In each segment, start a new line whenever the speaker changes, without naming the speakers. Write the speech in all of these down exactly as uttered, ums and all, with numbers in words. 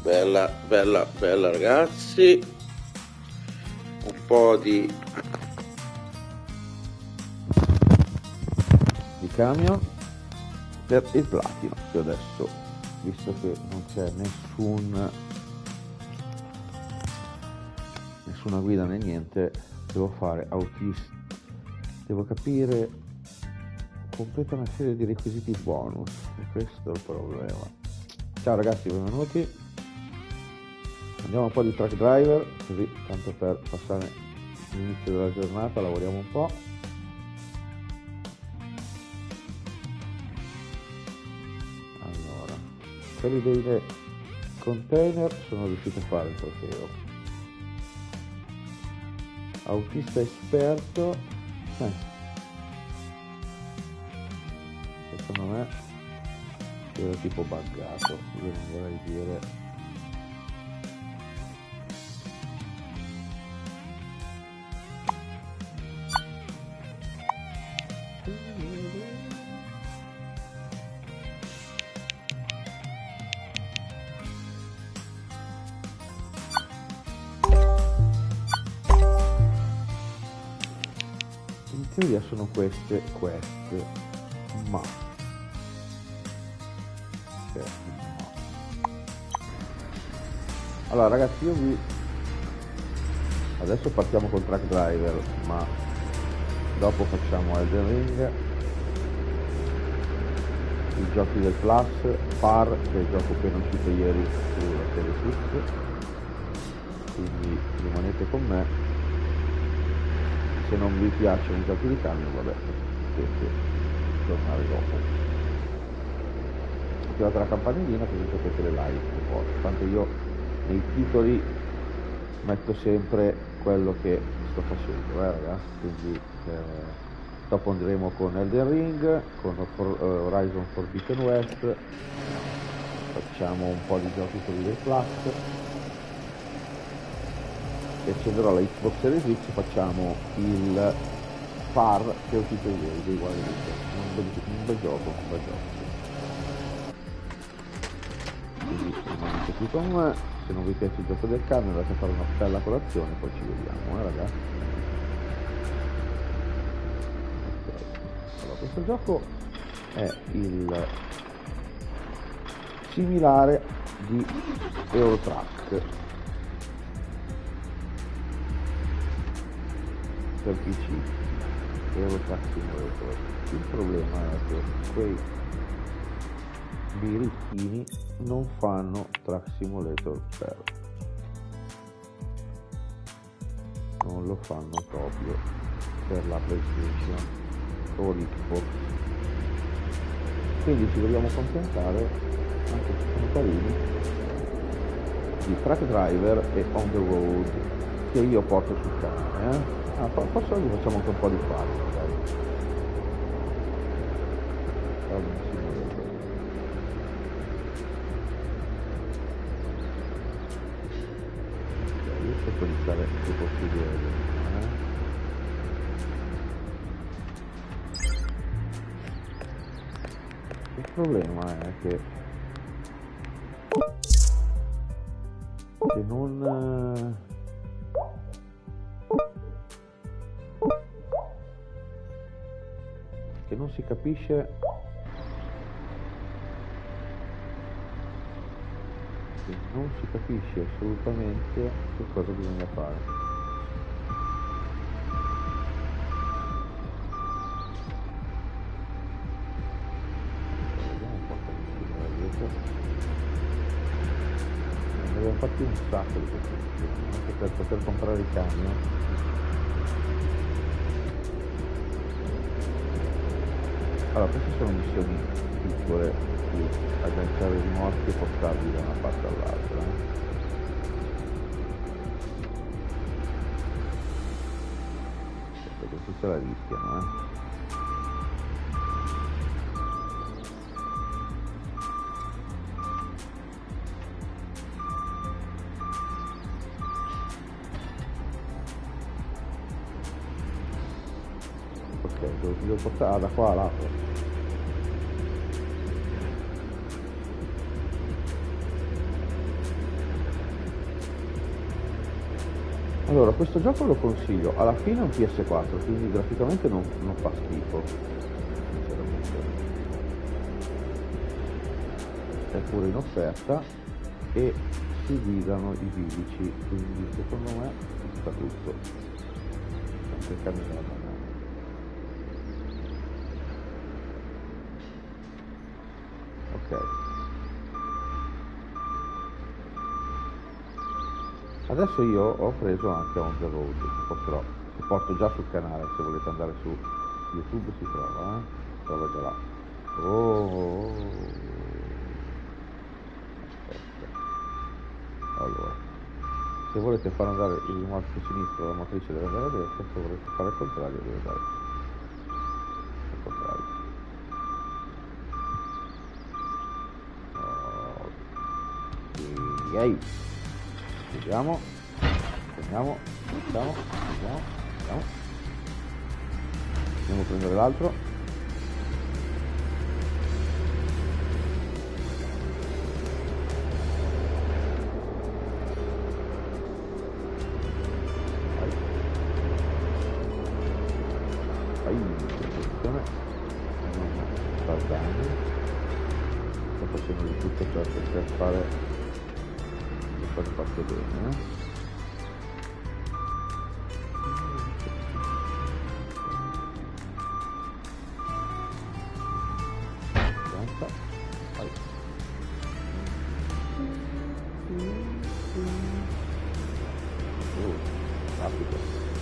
bella bella bella ragazzi, un po' di di camion per il platino. Io adesso, visto che non c'è nessun nessuna guida né niente, devo fare autista, devo capire, completa una serie di requisiti bonus, e questo è il problema. Ciao ragazzi, benvenuti. Andiamo un po' di track driver, così tanto per passare l'inizio della giornata, lavoriamo un po'. Allora, quelli dei container sono riuscito a fare il trofeo. Autista esperto, eh. secondo me era tipo buggato, io non vorrei dire. In teoria sono queste queste ma okay. Allora ragazzi, io vi adesso partiamo col track driver, ma dopo facciamo Elden Ring, i giochi del Plus, Par, che è il gioco appena uscito ieri sulla serie X, quindi rimanete con me. Se non vi piacciono i giochi di camion, vabbè, potete tornare dopo. Attivate la campanellina così sapete le live che posto. Tanto io nei titoli metto sempre quello che sto facendo, eh ragazzi, quindi eh, dopo andremo con Elden Ring, con Horizon Forbidden West, facciamo un po' di giochi quelli del Plus, e accenderò la Xbox Series X, facciamo il Par che è uscito ieri dei Guardiani, un bel, un bel gioco, un bel gioco. Quindi rimanete qui con me, se non vi piace il gioco del camion andate a fare una bella colazione, poi ci vediamo, eh ragazzi. Okay. Allora, questo gioco è il similare di Eurotrack per P C, Eurotrack Simulator. Il problema è che quei birichini non fanno Track Simulator per, non lo fanno proprio per la PlayStation o l'Xbox, quindi ci dobbiamo accontentare, anche se sono carini, di Track Driver e On The Road che io porto sul canale, eh? Ah, forse oggi facciamo anche un po' di farlo, dai. Io cerco di stare il più possibile, eh? Il problema è che che non che non si capisce che non si capisce assolutamente che cosa bisogna fare. Vediamo un po' come si muove. Ne abbiamo fatti un sacco di queste missioni, anche per poter comprare i camion. Allora, queste sono missioni piccole di agganciare i rimorchi e portarli da una parte all'altra, eh. Perché questi se la rischiano, eh. Ok, devo, devo portare da qua all'altro. Allora, questo gioco lo consiglio, alla fine è un P S quattro, quindi graficamente non, non fa schifo, sinceramente. È pure in offerta e si guidano i bilici, quindi secondo me sta tutto. Sto cercando di andare. Ok. Adesso io ho preso anche On The Road, che porterò, che porto già sul canale, se volete andare su YouTube si trova, eh? Si trova già là. Oh, aspetta. Allora, se volete far andare il rimorchio sinistro, la motrice deve andare a destra, se volete fare il contrario deve andare al contrario. Ok, vediamo, vediamo, vediamo, vediamo, vediamo. Andiamo a prendere l'altro. Vai, attenzione, non sta danni. Sto facendo di tutto per poter fare le cose fatte bene. Eh? Vai. Uh, rapido.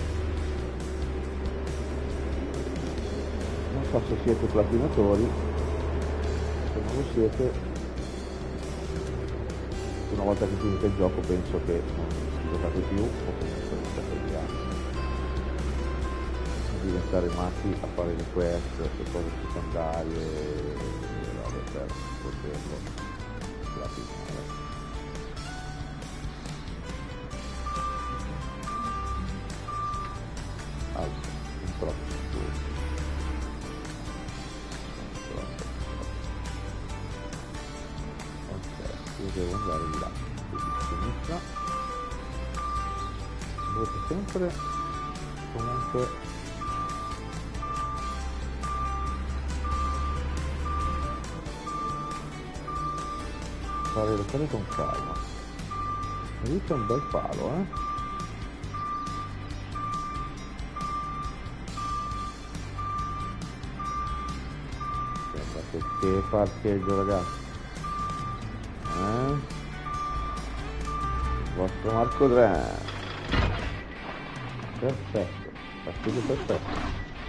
Non so se siete platinatori, se non lo siete, una volta che finite il gioco penso che non giocate più o comunque iniziate via a diventare matti a fare le quest, le cose secondarie e robe per poterlo platinare. Altro, non troppo sicuro. Io devo andare di là, quindi a sinistra. Dovete sempre comunque fare le cose con calma. E lì c'è un bel palo, eh? Guardate che parcheggio, ragazzi. Eh? Il vostro Marcodrums. Perfetto, parcheggio perfetto.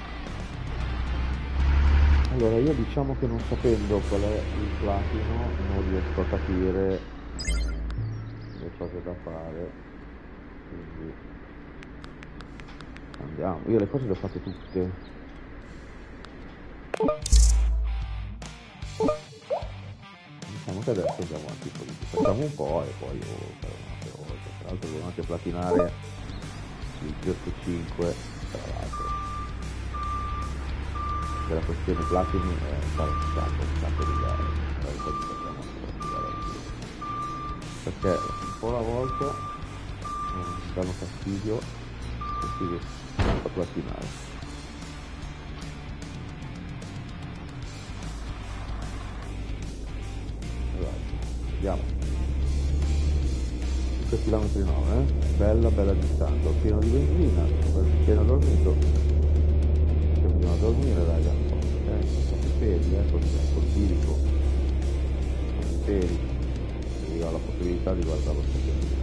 Allora, io diciamo che non sapendo qual è il platino non riesco a capire le cose da fare, quindi andiamo. Io le cose le ho fatte tutte. Diciamo che adesso andiamo avanti un po' di più. Facciamo un po' e poi io farò un'altra volta. Tra l'altro devo anche platinare il G otto cinque, tra l'altro. La questione platini è fare un sacco, un sacco di gare, poi poi ci facciamo anche gare perché un po' alla volta mi danno fastidio e si riesce a platinare. Allora, vediamo cinque chilometri nove, eh? bella bella distanza, pieno di benzina, appena dormito. Bisogna dormire, raga, eh, con i peli, eh, col, col bilico, con i peli, e io ho la possibilità di guardare lo specchio.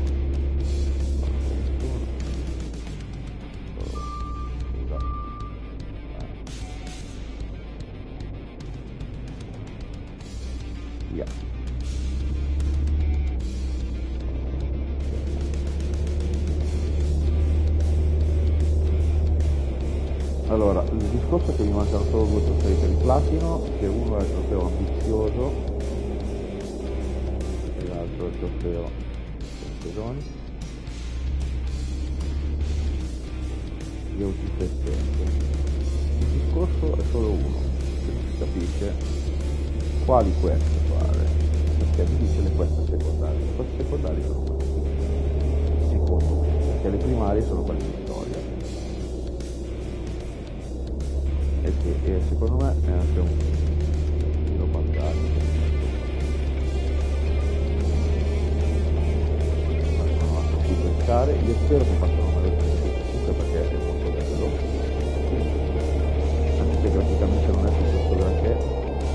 Via. Allora, il discorso è che mi mancano solo due trofei per il platino, che uno è il trofeo ambizioso e l'altro è il trofeo per i pedoni. Io utilizzo il tempo. Il discorso è solo uno, che non si capisce quali quest fare, perché mi dice le quest secondarie. Le quest secondarie sono queste, secondo me. perché le primarie sono quelle di storia, e che e secondo me è anche un tiro bancario. Non ho più pensare, io spero che facciano una versione comunque perché è molto bello, anche se graficamente non è piuttosto granché.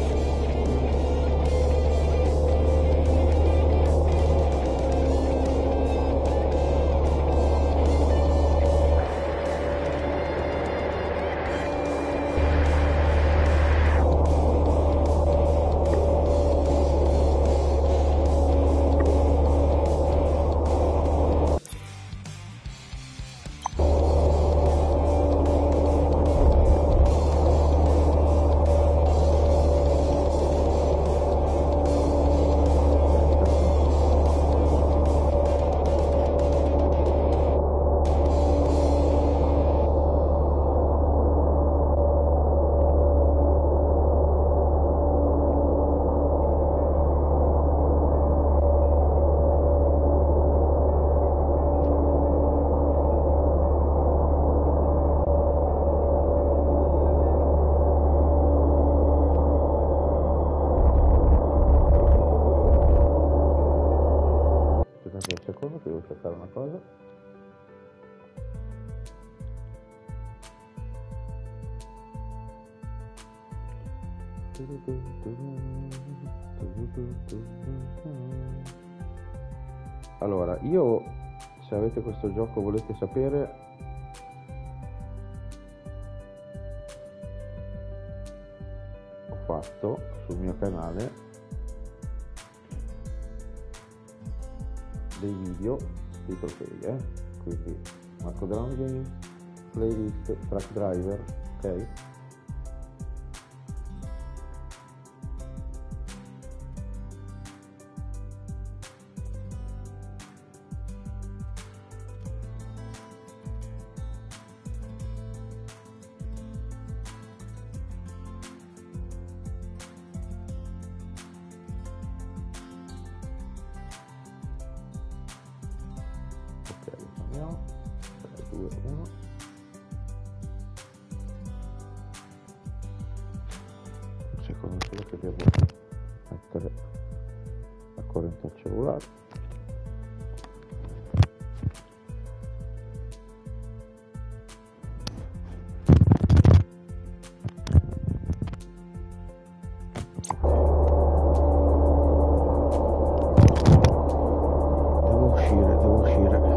Secondo che devo cercare una cosa. Allora, io, se avete questo gioco volete sapere, ho fatto sul mio canale dei video dei trofei, eh? Quindi Marcodrums game, playlist, track driver, ok? tre, due, uno. Un secondo solo che devo mettere la corrente al cellulare. Devo uscire, devo uscire.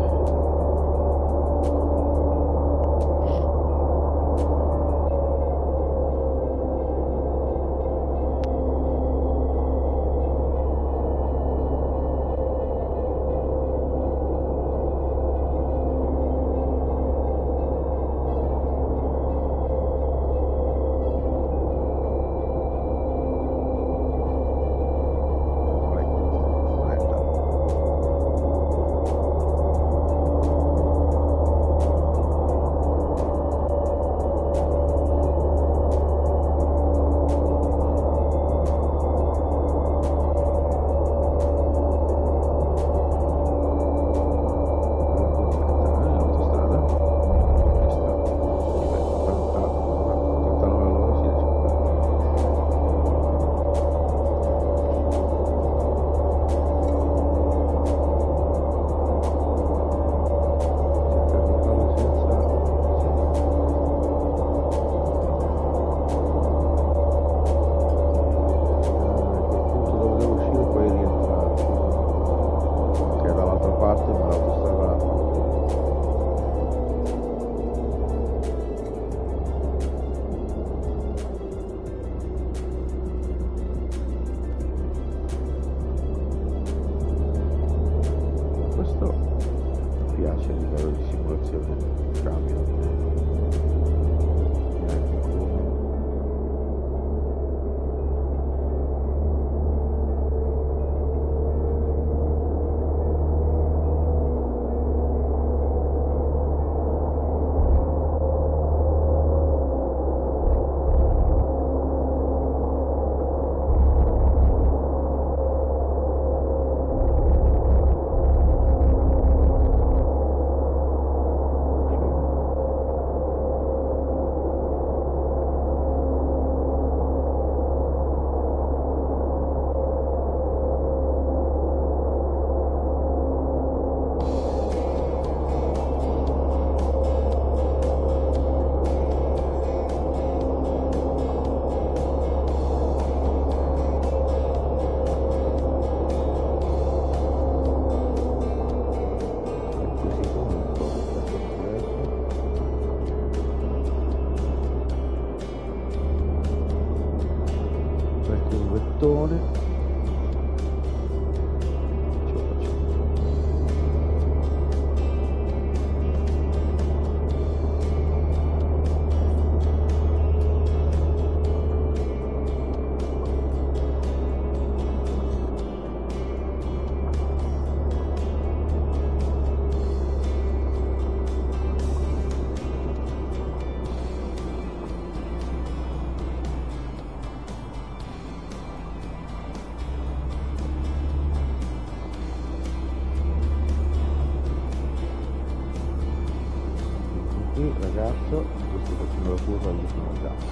ragazzo, io sto facendo la curva all'infinità.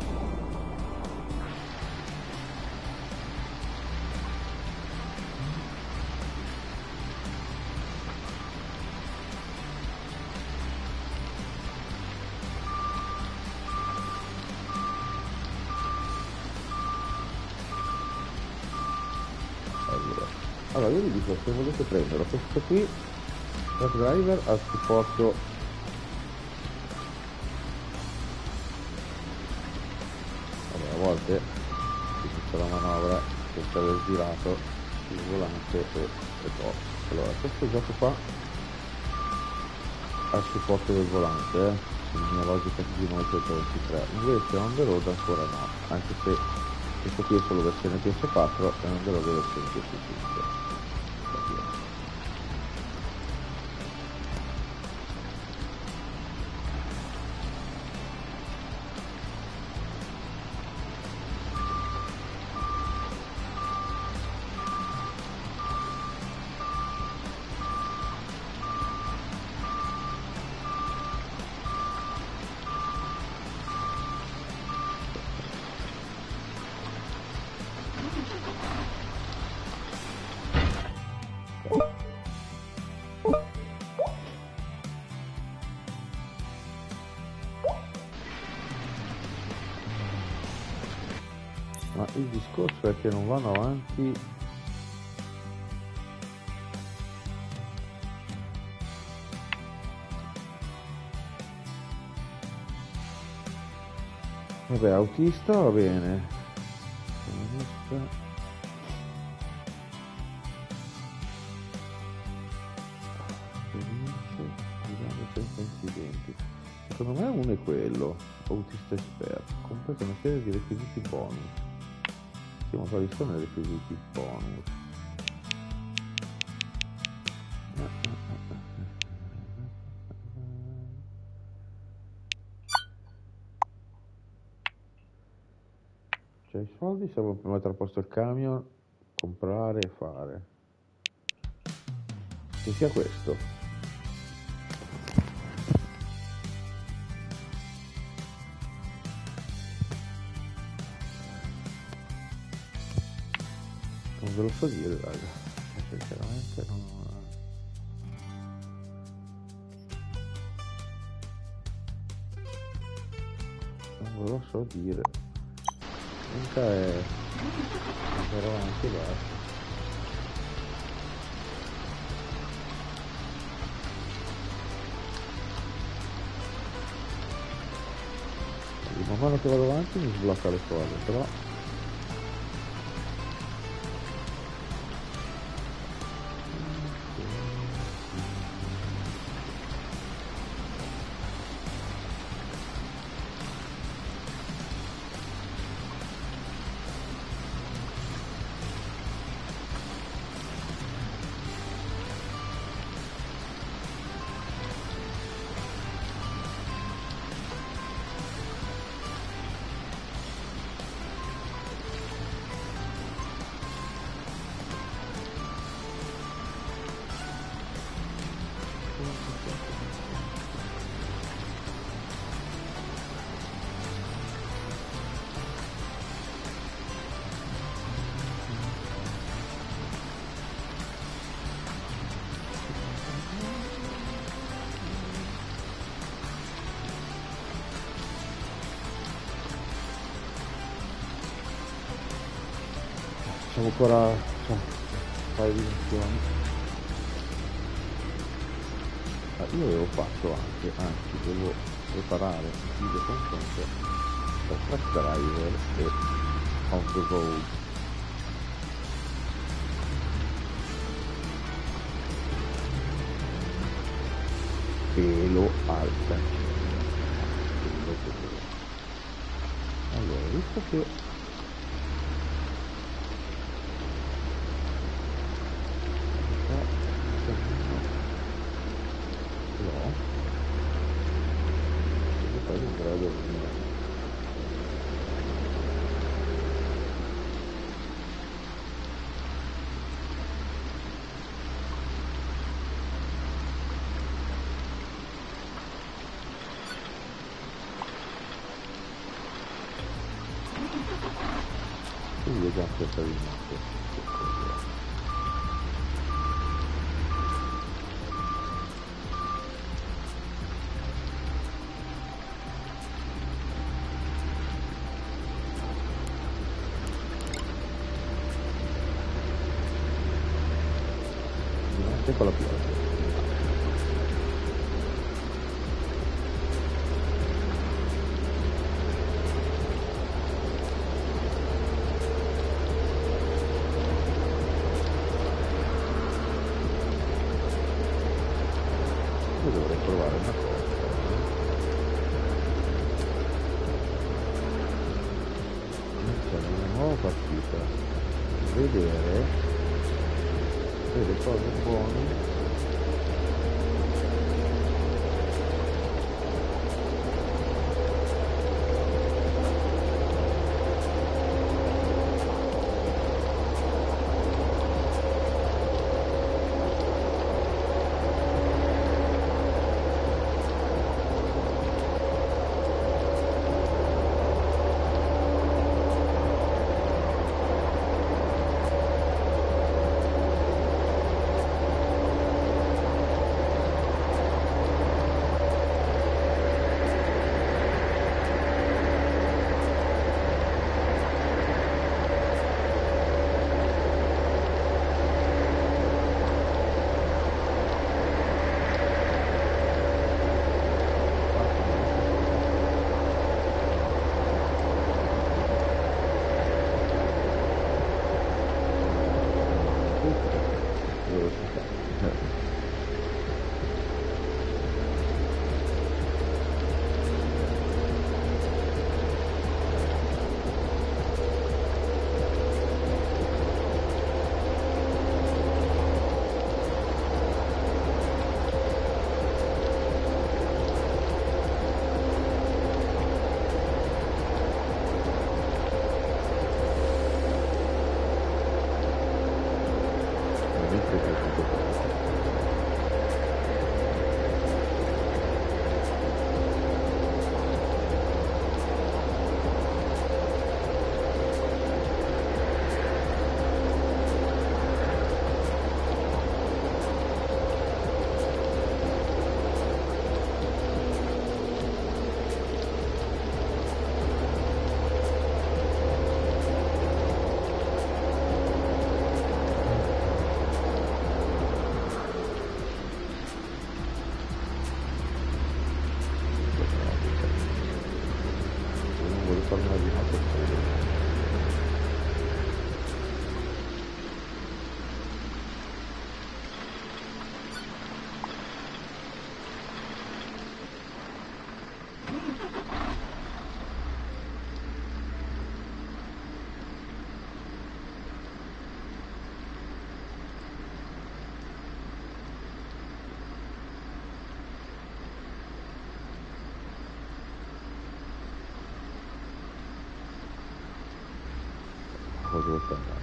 Allora io vi dico, se volete prenderlo, questo qui, Truck Driver ha supporto vabbè, a volte si tutta la manovra senza aver girato il volante e, e poi allora questo gioco qua ha il supporto del volante, eh, la mia logica di novecentoventitré, invece on the road ancora no, anche se questo qui è solo versione P S quattro e on the road è versione P S cinque. Ma il discorso è che non vanno avanti vabbè, autista va bene, autista guidando senza incidenti, secondo me uno è quello, autista esperto, completa una serie di requisiti bonus. Ma quali sono i requisiti bonus? Cioè i soldi servono per mettere a posto il camion, comprare e fare. Che sia questo. Non ve lo so dire, raga, sinceramente non, non ve lo so dire. Comunque è andrò avanti e basta. Man mano che vado avanti mi sblocca le cose, però facciamo ancora cioè, un paio di missioni. Ah, io avevo fatto anche, anzi devo preparare un video confronto tra Truck Driver e On the Road. Pelo alta. Allora, visto che dobbiamo cercare di mettere con la pioggia. Io dovrei provare una cosa. Iniziare una nuova partita, vedere le cose buone. Cosa sta andando?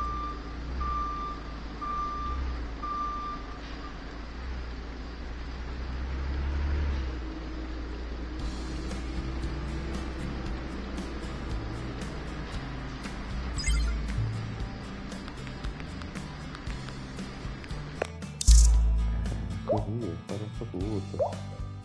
Così, farò saputo.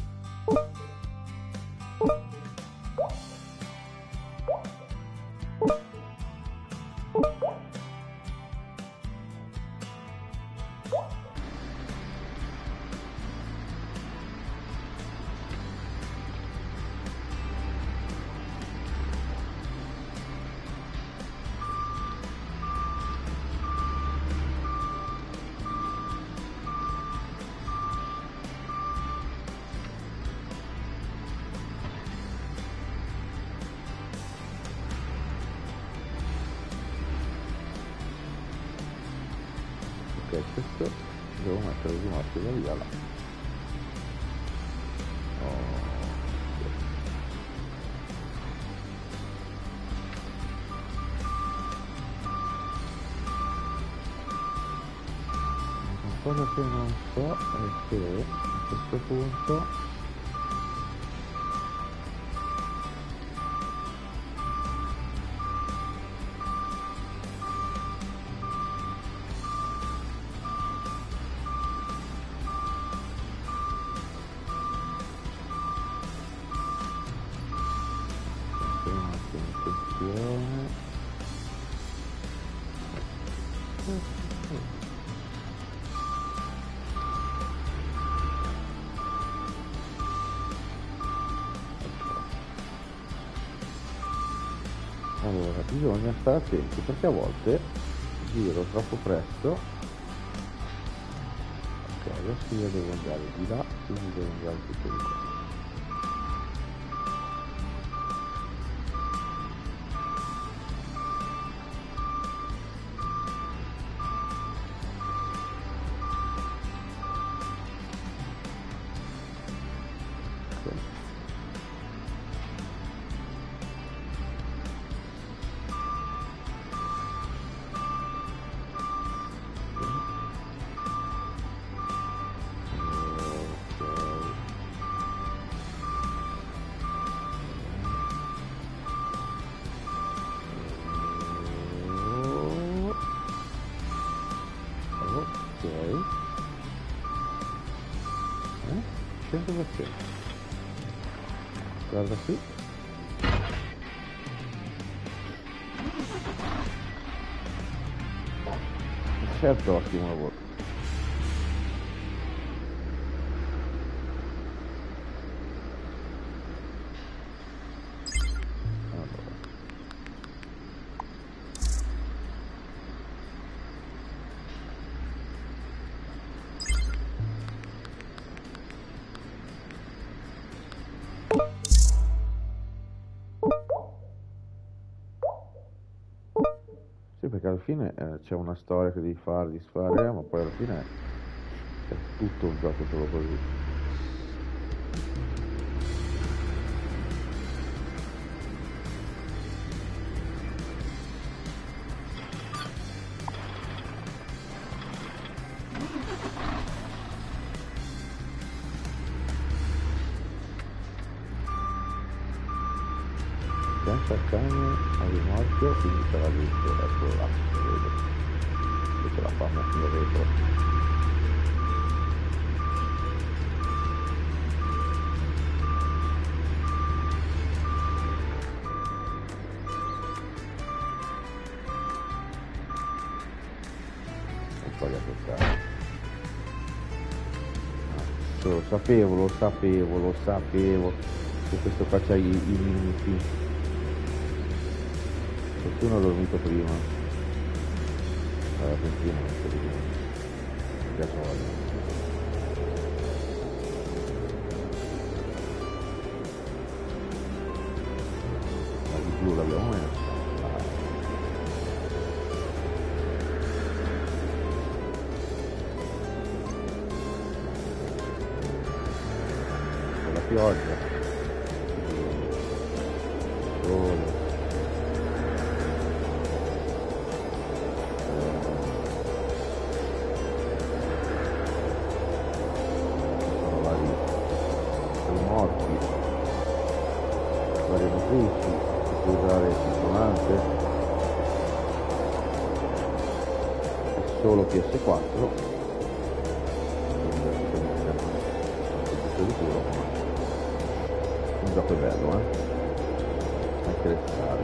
Questo devo mettere il rimorchio da via là. Oh, una cosa che non so è che a questo punto Allora, bisogna stare attenti perché a volte giro troppo presto. Ok, adesso io devo andare di là, quindi devo andare tutto di qua. cento per cento. Guarda qui. Certo, ottimo lavoro. Perché alla fine eh, c'è una storia che devi fare, disfare, ma poi alla fine è tutto un gioco solo così. Senza il cane a rimorchio, quindi sarà giusto, eccolo là, lo vedo, che ce la fa mettere retro. Ho sbagliato il cane. Ah, lo sapevo, lo sapevo, lo sapevo, che questo qua c'ha i, i limiti. Qualcuno ha dormito prima, alla pentina non c'è di più, gasolio. Ma di più l'abbiamo messo. Con la pioggia, sole. Varie motrici, si può usare il sonante, è solo P S quattro, quindi tutto di puro, ma il gioco è bello, eh? Anche le strade,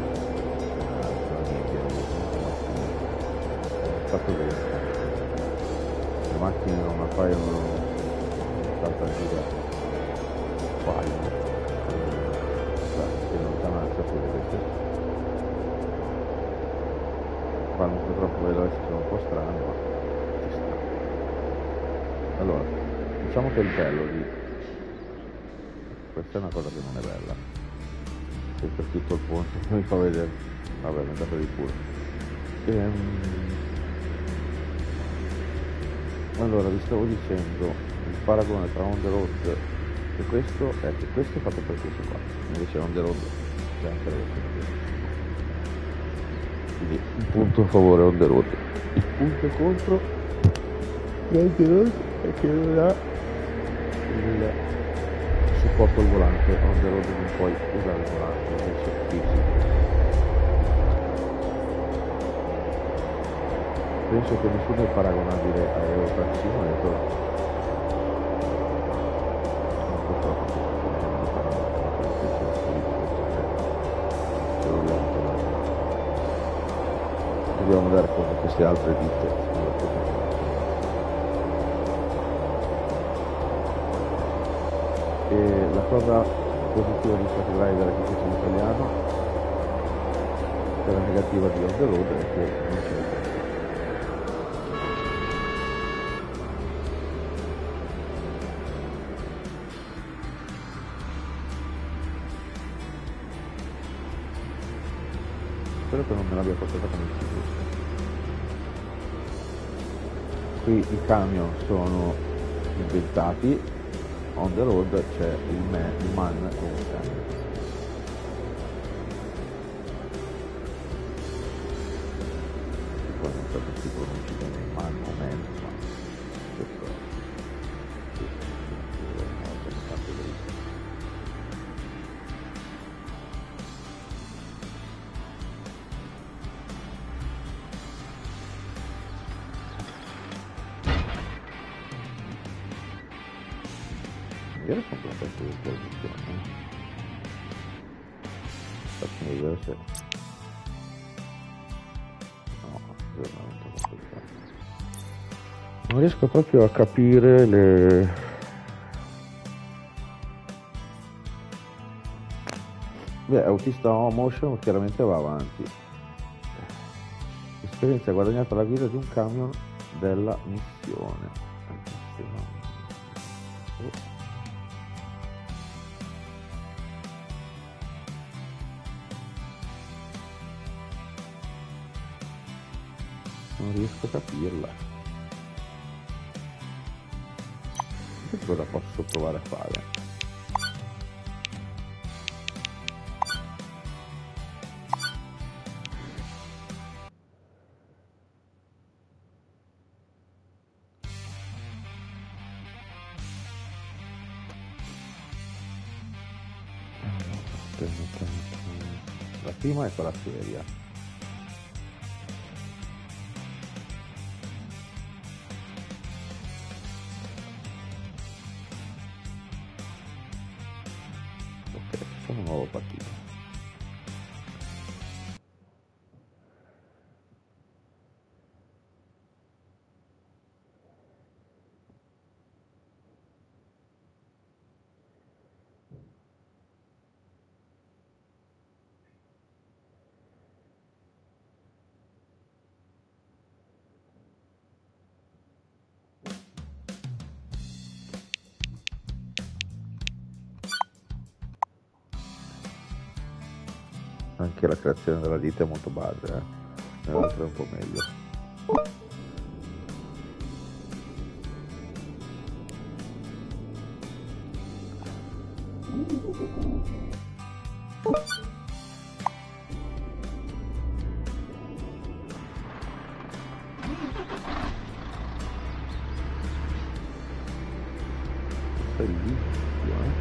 è fatto bene, le macchine non appaiono tanta giuda, appaiono. In lontananza pure vedete vanno un po' troppo veloci, sono un po' strani, ma ci sta. Allora, diciamo che il bello di questa è una cosa che non è bella, e per tutto il ponte mi fa vedere, vabbè, mi è dato di pure. Ehm... allora vi stavo dicendo il paragone tra on the road e questo è che questo è fatto per questo qua, invece on the road c'è anche la versione. Quindi un punto a favore on the road, il punto contro on the road è che non ha il supporto al volante, on the road non puoi usare il volante, invece fisico. Penso che nessuno è paragonabile all'aerotrazione, però dobbiamo dare conto che queste altre ditte. E la cosa positiva di Stack Driver che c'è in italiano, e la negativa di On The Road è che non c'è il testo. Spero che non me l'abbia portata come il ciclista. Qui i camion sono inventati, On The Road c'è il, man, il man e il camion. Poi non so se si pronuncia bene man o man, ma questo è tanto dritto. Io sono contento di questa edizione. Facciamo vedere se... No, veramente complicato. Non riesco proprio a capire le... Beh, autista motion chiaramente va avanti. Esperienza guadagnata alla guida di un camion della missione. Anche se no... Oh. Non riesco a capirla. Che cosa posso provare a fare? La prima è quella seria. Un nuovo partito. Anche la creazione della ditta è molto base, eh? Nell'altro è un po' meglio. Bellissimo, eh?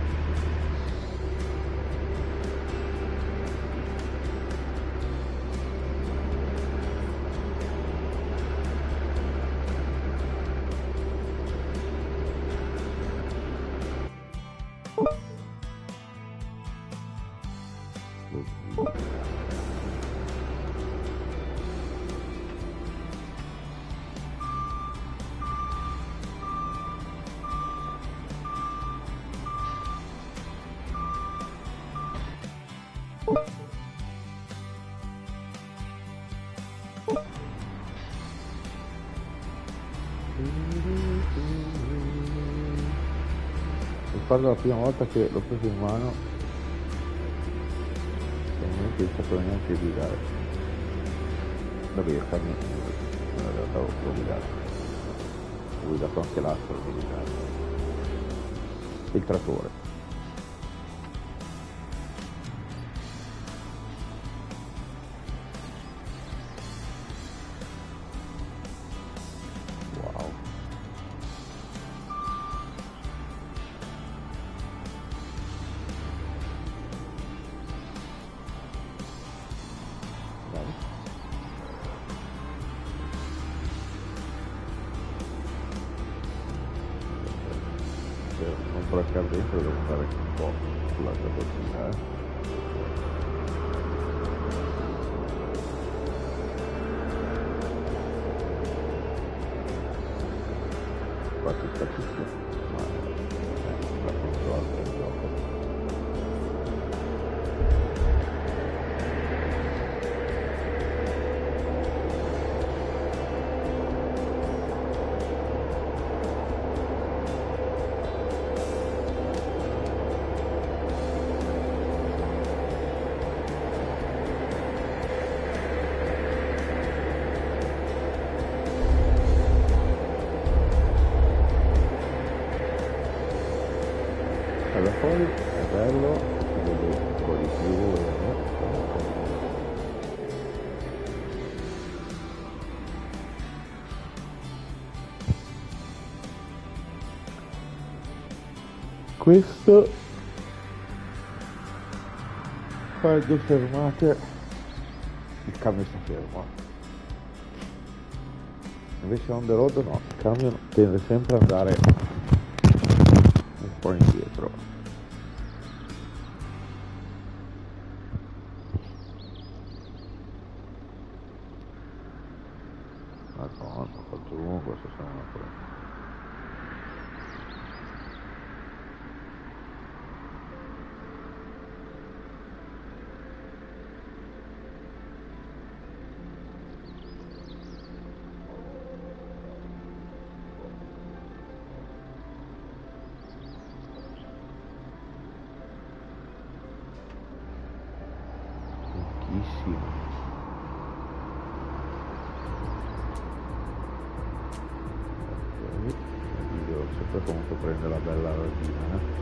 Ricordo la prima volta che l'ho preso in mano, non mi è stato neanche guidare. Vabbè, il camion in realtà l'ho guidato. Ho guidato anche l'altro, l'ho guidato. Il trattore. Non braccare dentro, devo fare un po' sulla carrozzina, eh. qua tutta tutta, ma eh, la controllo del gioco. Da fuori è bello, si vede un po' di più, eh. Questo quando fermate il camion sta fermo, invece on the road no, il camion tende sempre ad andare un po' indietro. Madonna, quanto lungo questo semaforo. Lunghissimo. Il video sempre comunque prende la bella radina, eh?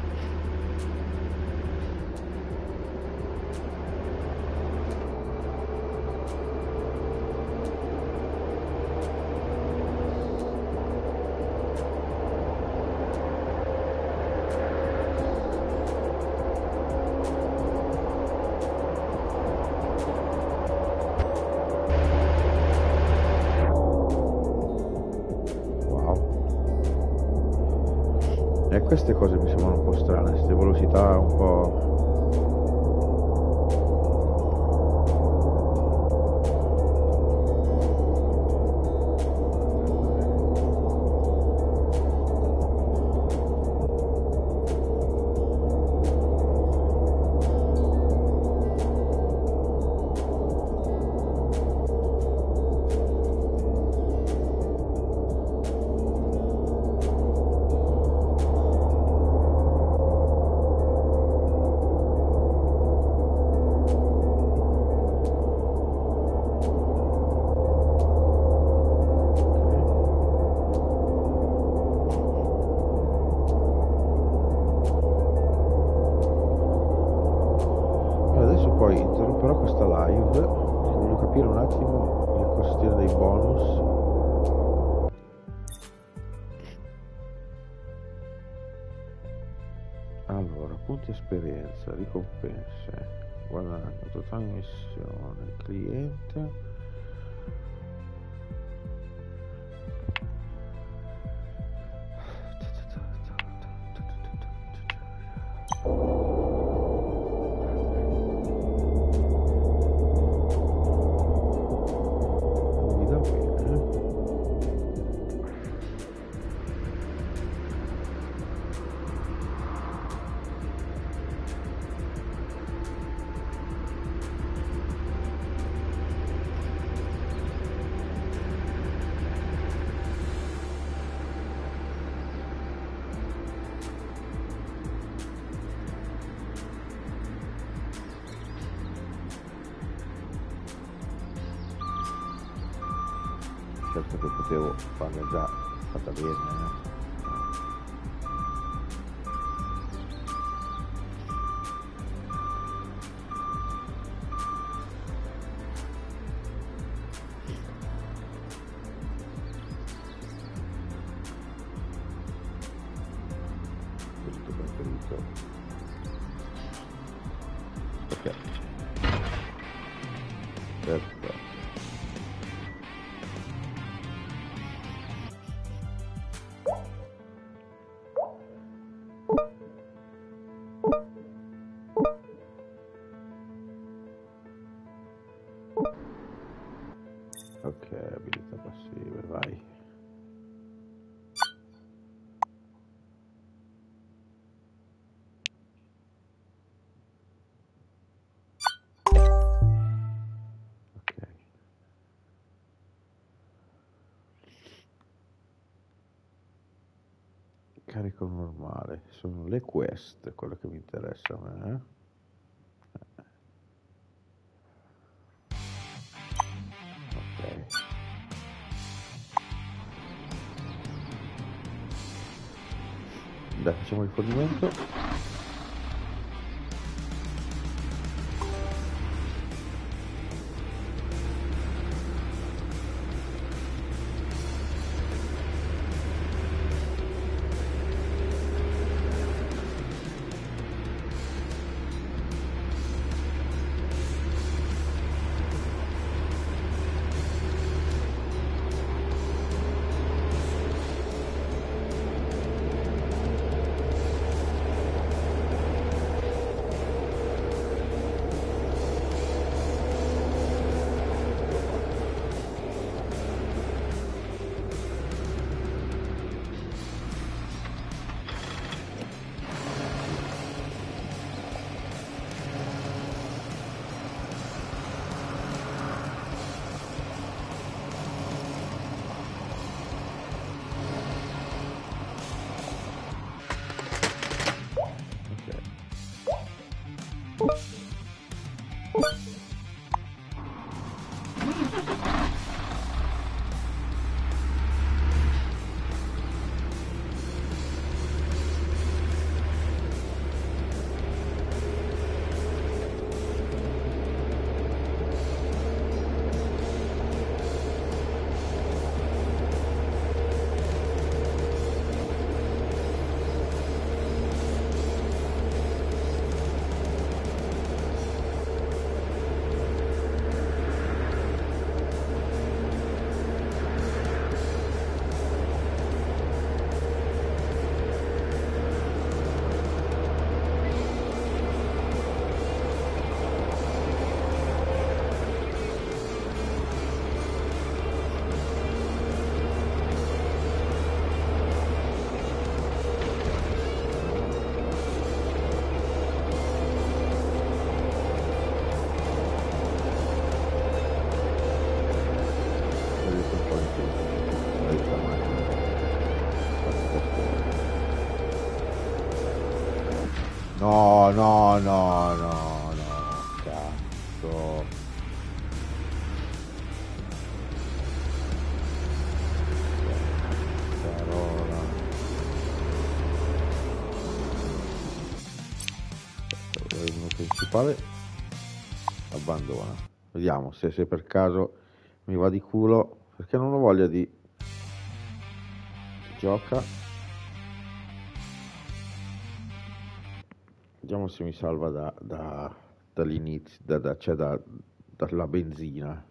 E queste cose mi sembrano un po' strane, queste velocità un po'... Poi interromperò questa live, voglio capire un attimo le questioni dei bonus. Allora, punti esperienza, ricompense, guadagno, totale missione, cliente. Certo che potevo farla già fatta bene, eh. Questo preferito. Ok. Perfetto. Ok, abilità passive, vai. Carico normale, sono le quest, quello che mi interessa a me. Eh? Ok. Dai, facciamo il rifornimento. No, no, no, no, no, cazzo. Parola. Il menu principale abbandona. Vediamo se, se per caso mi va di culo, perché non ho voglia di gioca. Vediamo se mi salva da, da, dall'inizio, da, da, cioè da, dalla benzina.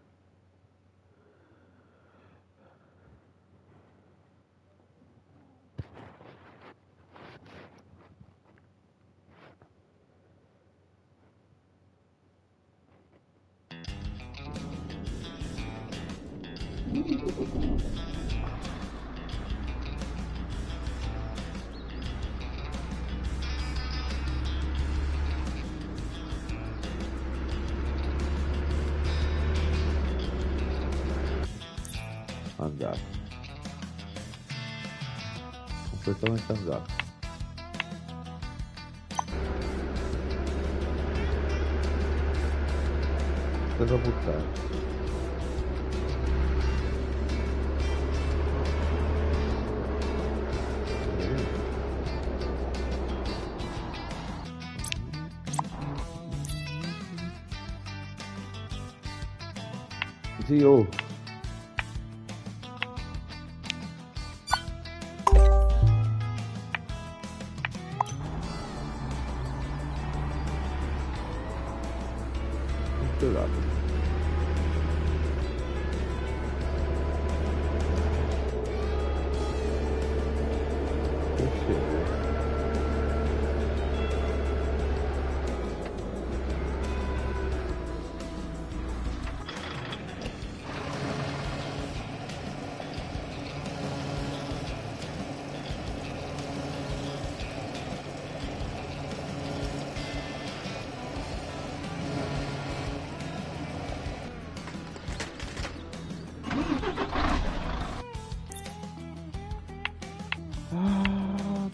Andato. Completamente andato. Sta da buttare. Zio. Dato.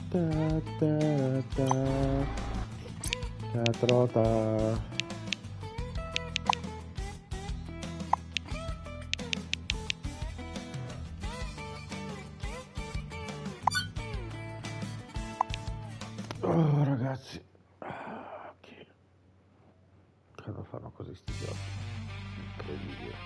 Ta ta ta. Catrota. Oh ragazzi, che cosa fanno così sti giochi? Incredibile.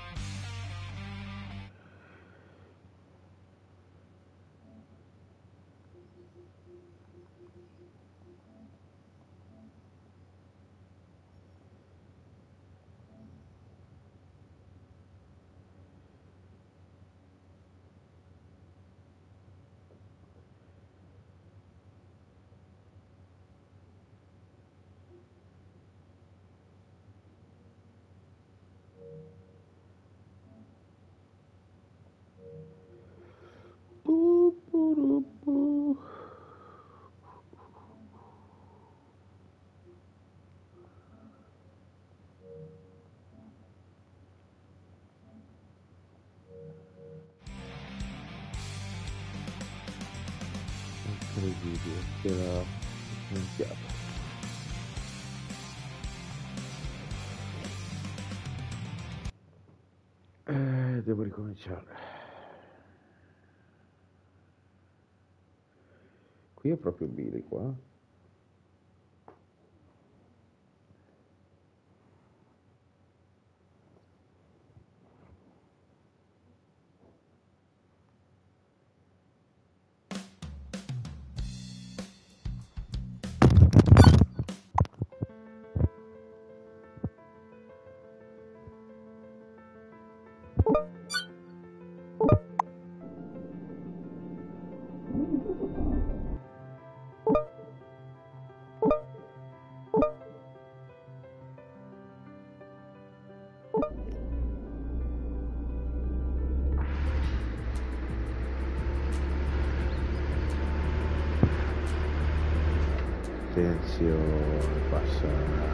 Bu, bu, bu, bu. Incredibile, che era minchiato. Eh, devo ricominciare. Qui è proprio Billy qua. Attenzione, passa.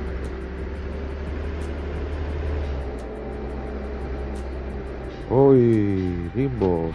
Oi, Rimbos.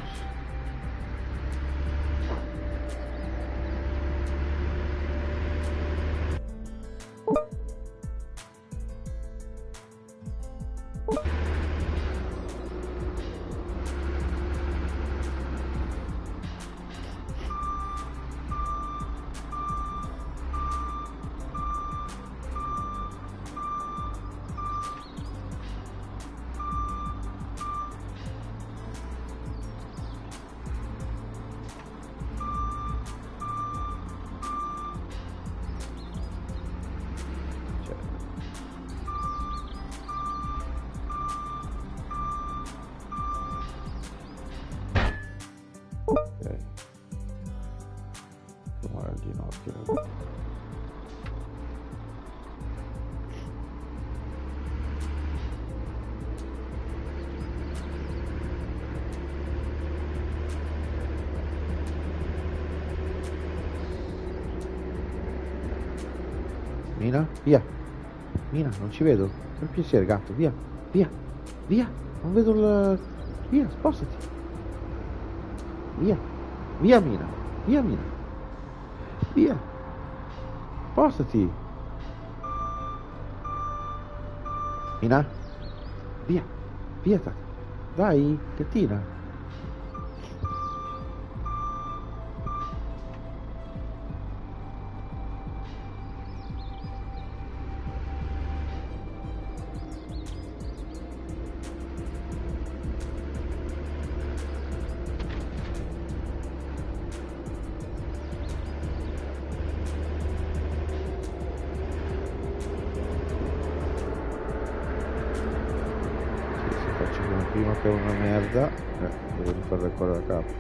Mina, via. Mina, non ci vedo. Per piacere, gatto, via, via, via. Non vedo il... Via, spostati. Via, via Mina, via Mina. Via. Spostati. Mina, via, via. Dai, gattina. Prima che è una merda, eh, devo rifare ancora da capo.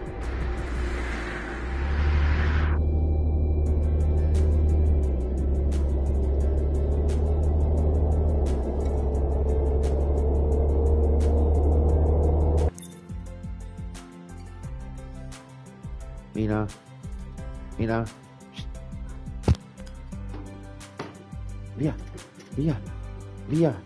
Mina, Mina, shh. Via, via, via.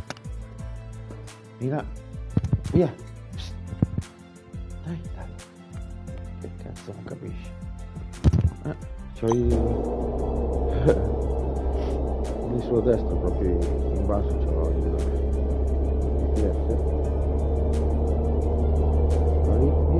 Mina, via. Psst. Dai, dai. tu non capisci. Eh, c'hai lì sulla destra, proprio in basso c'è l'olio. Vai, via.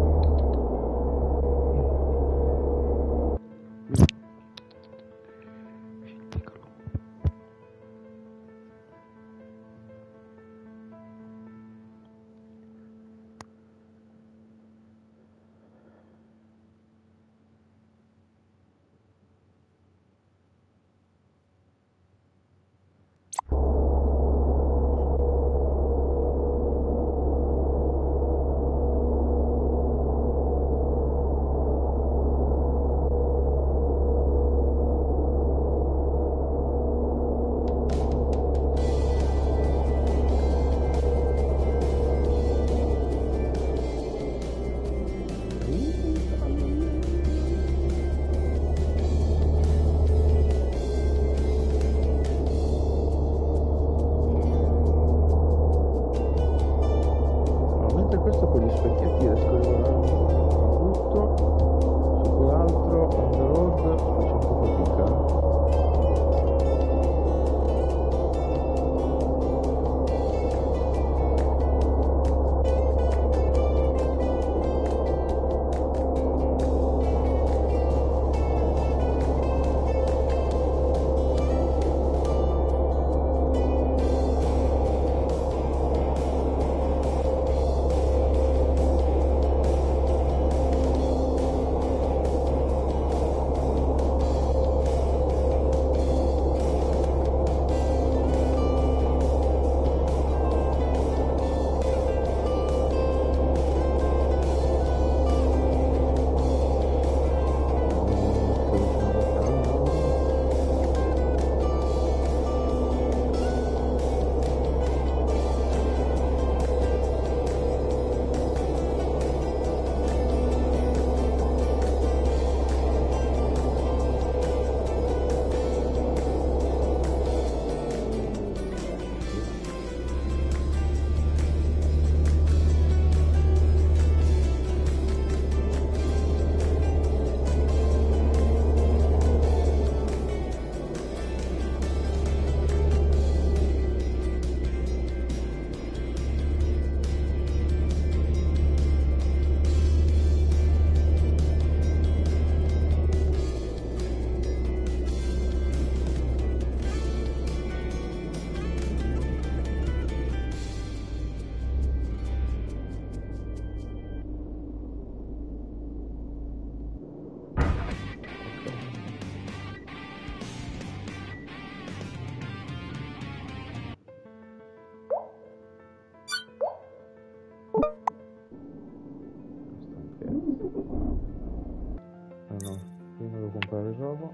Allora, prima devo comprare il robo.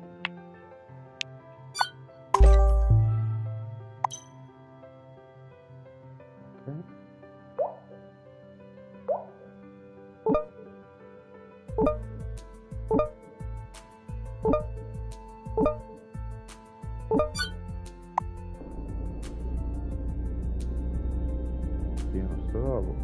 Ok. Pieno sto robo.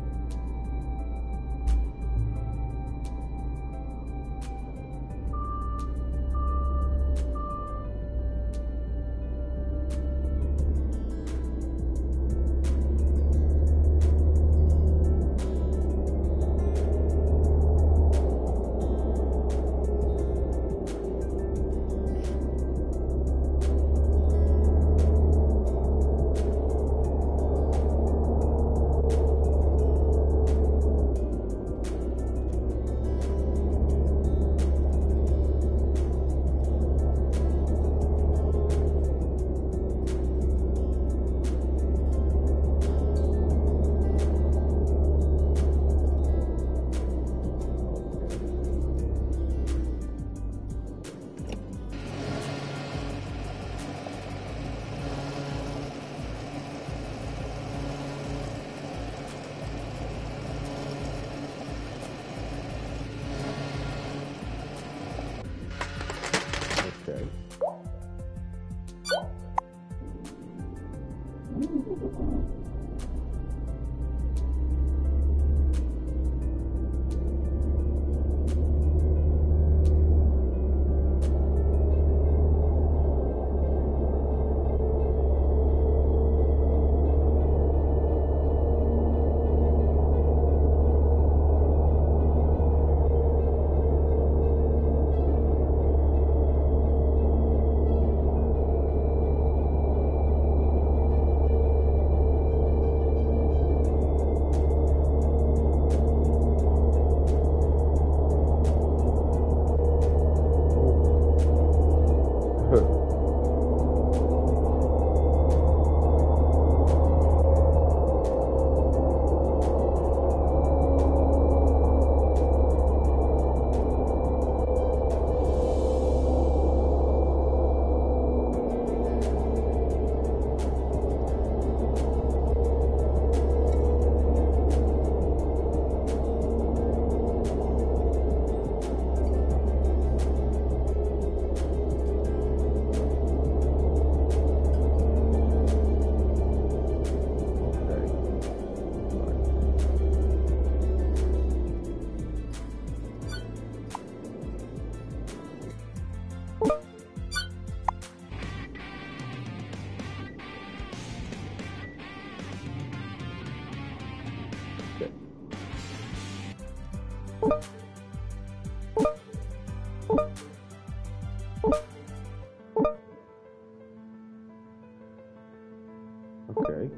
Ok.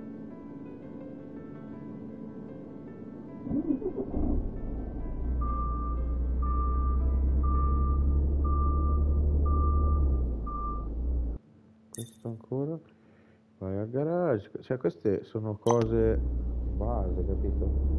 Questo ancora. Vai al garage. Cioè queste sono cose base, capito?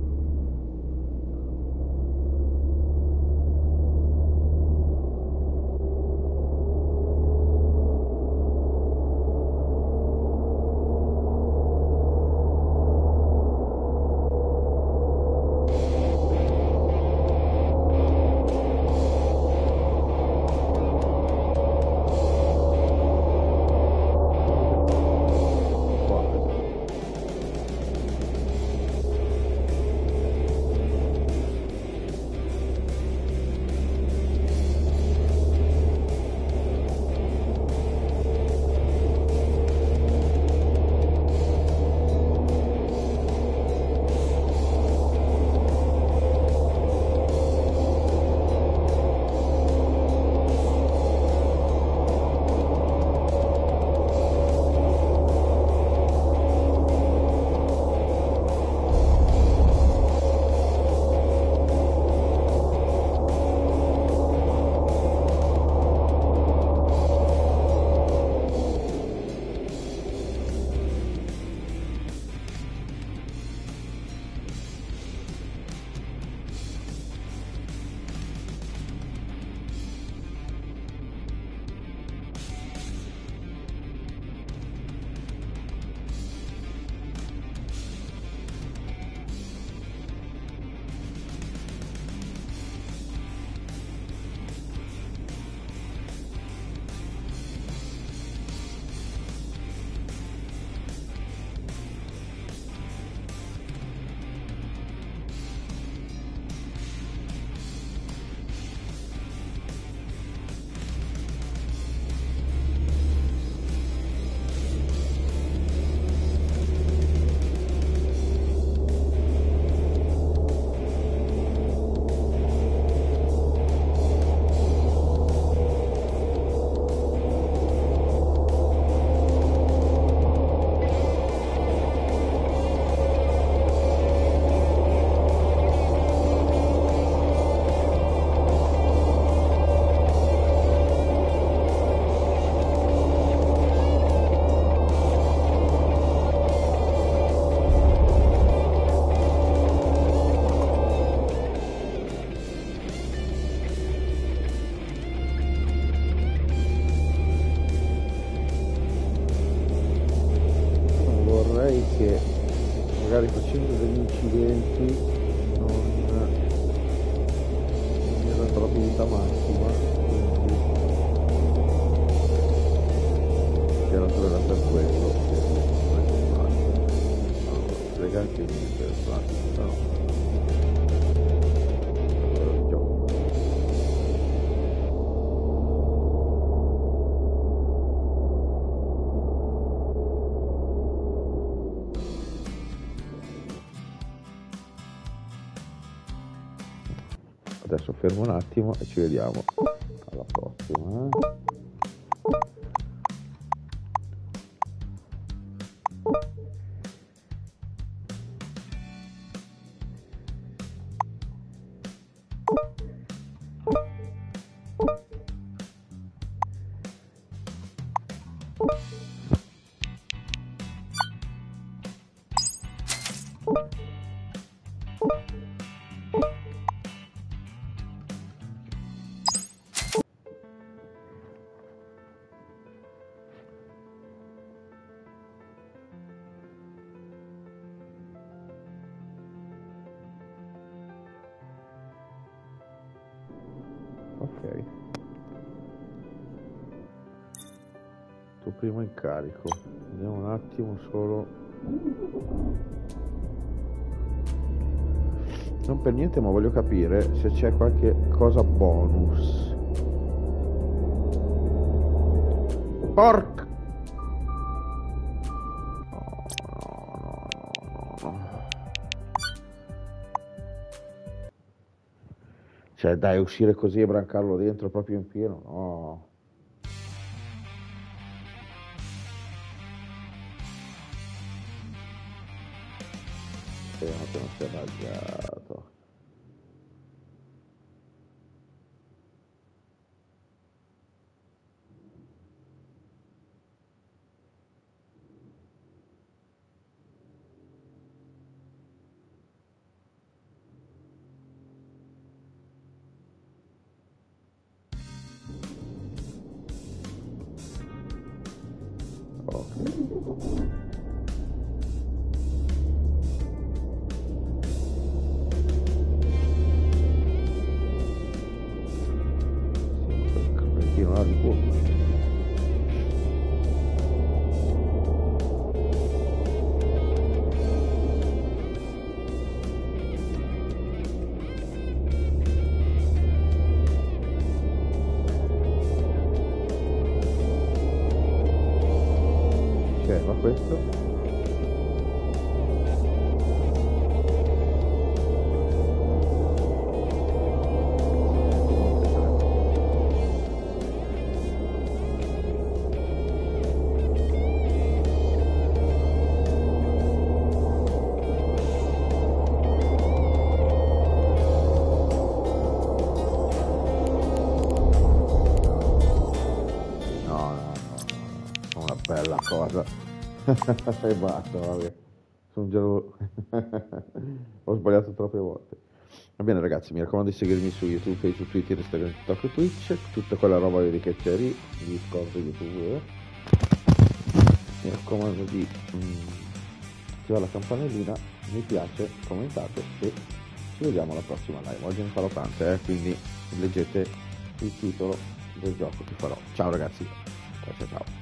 Che magari facendo degli incidenti non, non mi ha dato la rapidità massima, quindi era solo per quello che non è fatto. Allora, legati interessanti, no? Allora, gioco. Adesso fermo un attimo e ci vediamo alla prossima. Ok, tu prima in carico, vediamo un attimo solo, non per niente ma voglio capire se c'è qualche cosa bonus. Porca, no no no no no no. Cioè, dai, uscire così e brancarlo dentro proprio in pieno, no. Speriamo che non sia buggato. Ok. Platino di culo. Ok, ma questo? No, no, no, no, una bella cosa. E basta, vabbè. Sono già... Ho sbagliato troppe volte. Va bene ragazzi, mi raccomando di seguirmi su YouTube, Facebook, Twitter, Instagram, TikTok e Twitch, tutta quella roba di che c'è lì, Discord, YouTube. eh. Mi raccomando di mm, attivare la campanellina, mi piace, commentate e ci vediamo alla prossima live. Oggi ne farò tante, eh, quindi leggete il titolo del gioco che farò. Ciao ragazzi, ciao ciao ciao.